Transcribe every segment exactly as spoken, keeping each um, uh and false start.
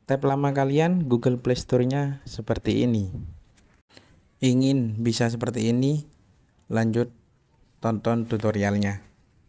tab lama kalian Google Play Store-nya seperti ini. Ingin bisa seperti ini? Lanjut tonton tutorialnya.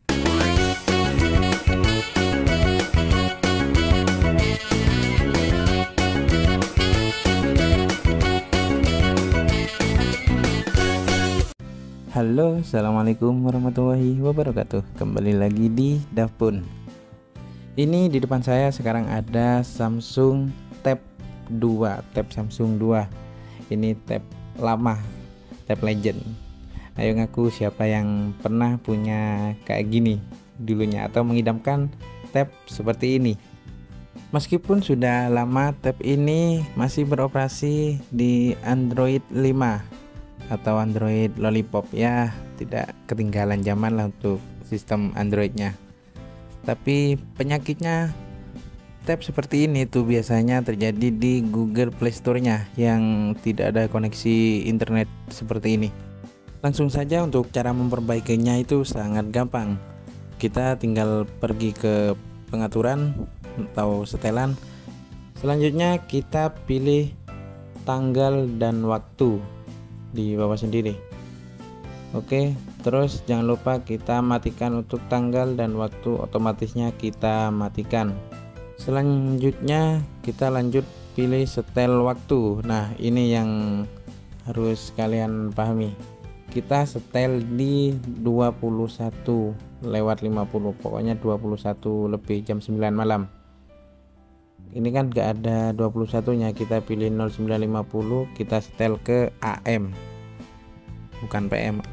Halo, assalamualaikum warahmatullahi wabarakatuh. Kembali lagi di Davpun. Ini di depan saya sekarang ada Samsung Tab dua, Tab Samsung dua. Ini tab lama, tab legend. Ayo ngaku siapa yang pernah punya kayak gini dulunya atau mengidamkan tab seperti ini. Meskipun sudah lama, tab ini masih beroperasi di Android lima atau Android Lollipop, ya tidak ketinggalan zaman lah untuk sistem Androidnya. Tapi penyakitnya tab seperti ini tuh biasanya terjadi di Google Play Store-nya yang tidak ada koneksi internet seperti ini. Langsung saja untuk cara memperbaikinya itu sangat gampang. Kita tinggal pergi ke pengaturan atau setelan. Selanjutnya kita pilih tanggal dan waktu di bawah sendiri. Oke, terus jangan lupa kita matikan untuk tanggal dan waktu, otomatisnya kita matikan. Selanjutnya kita lanjut pilih setel waktu. Nah, ini yang harus kalian pahami. Kita setel di dua puluh satu lewat lima puluh, pokoknya dua puluh satu lebih jam sembilan malam. Ini kan gak ada dua puluh satu nya, kita pilih nol sembilan lima nol, kita setel ke A M bukan P M.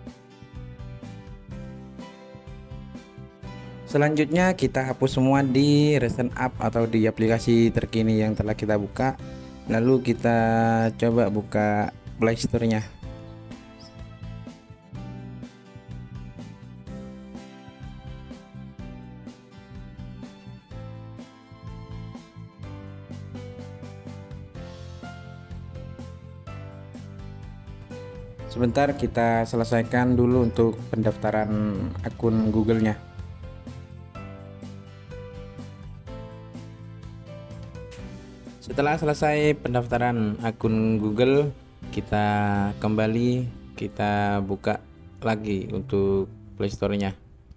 Selanjutnya kita hapus semua di recent app atau di aplikasi terkini yang telah kita buka. Lalu kita coba buka Play Store-nya. Sebentar kita selesaikan dulu untuk pendaftaran akun Google-nya. Setelah selesai pendaftaran akun Google, kita kembali, kita buka lagi untuk Play Store-nya.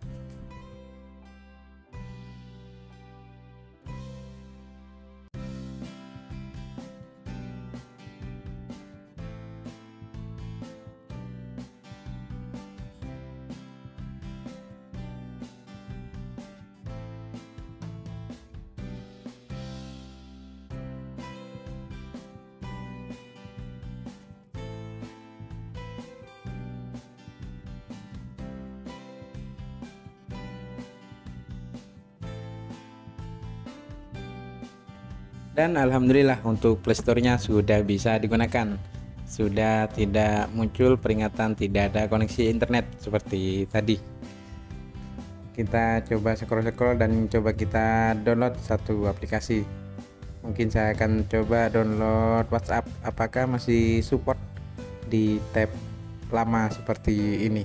Dan alhamdulillah untuk Play Store-nya sudah bisa digunakan. Sudah tidak muncul peringatan tidak ada koneksi internet seperti tadi. Kita coba scroll-scroll dan coba kita download satu aplikasi. Mungkin saya akan coba download WhatsApp. Apakah masih support di tab lama seperti ini?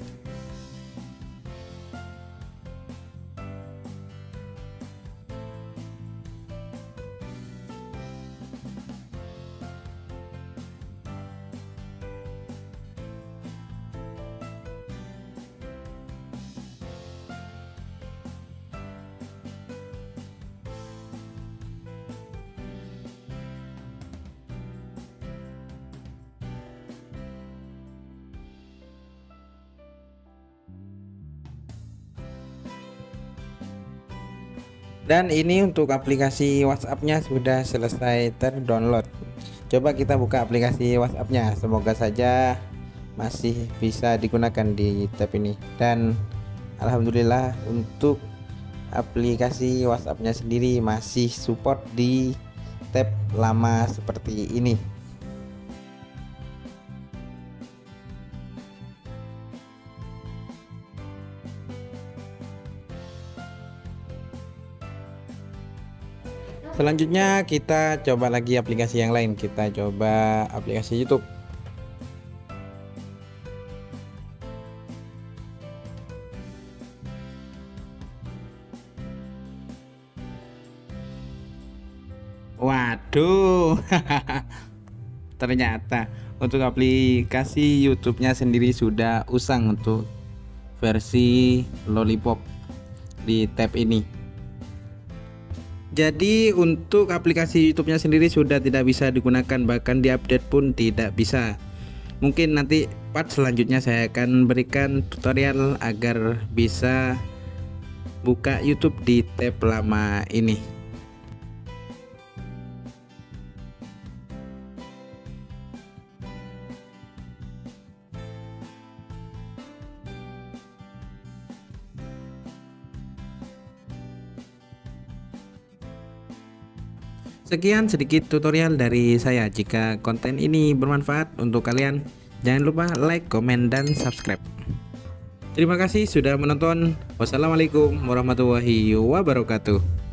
Dan ini untuk aplikasi WhatsApp-nya sudah selesai terdownload. Coba kita buka aplikasi WhatsApp-nya. Semoga saja masih bisa digunakan di tab ini. Dan alhamdulillah untuk aplikasi WhatsApp-nya sendiri masih support di tab lama seperti ini. Selanjutnya kita coba lagi aplikasi yang lain. Kita coba aplikasi YouTube. Waduh. Ternyata untuk aplikasi YouTube-nya sendiri sudah usang untuk versi Lollipop di tab ini. Jadi untuk aplikasi YouTube-nya sendiri sudah tidak bisa digunakan, bahkan diupdate pun tidak bisa. Mungkin nanti part selanjutnya saya akan berikan tutorial agar bisa buka YouTube di tab lama ini. Sekian sedikit tutorial dari saya. Jika konten ini bermanfaat untuk kalian, jangan lupa like, komen, dan subscribe. Terima kasih sudah menonton. Wassalamualaikum warahmatullahi wabarakatuh.